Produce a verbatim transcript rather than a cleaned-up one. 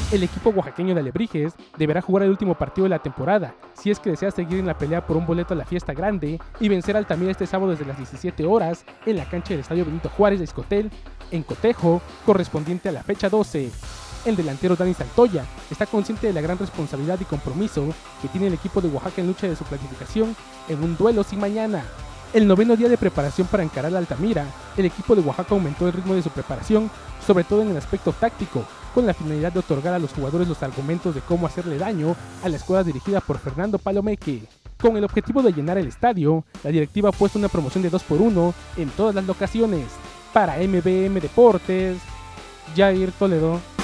El equipo oaxaqueño de Alebrijes deberá jugar el último partido de la temporada si es que desea seguir en la pelea por un boleto a la fiesta grande y vencer a Altamira este sábado desde las diecisiete horas en la cancha del Estadio Benito Juárez de Xcotel, en cotejo correspondiente a la fecha doce. El delantero Dani Santoya está consciente de la gran responsabilidad y compromiso que tiene el equipo de Oaxaca en lucha de su clasificación en un duelo sin mañana. El noveno día de preparación para encarar a Altamira, el equipo de Oaxaca aumentó el ritmo de su preparación, sobre todo en el aspecto táctico, con la finalidad de otorgar a los jugadores los argumentos de cómo hacerle daño a la escuadra dirigida por Fernando Palomeque. Con el objetivo de llenar el estadio, la directiva ha puesto una promoción de dos por uno en todas las locaciones. Para M B M Deportes, Jair Toledo.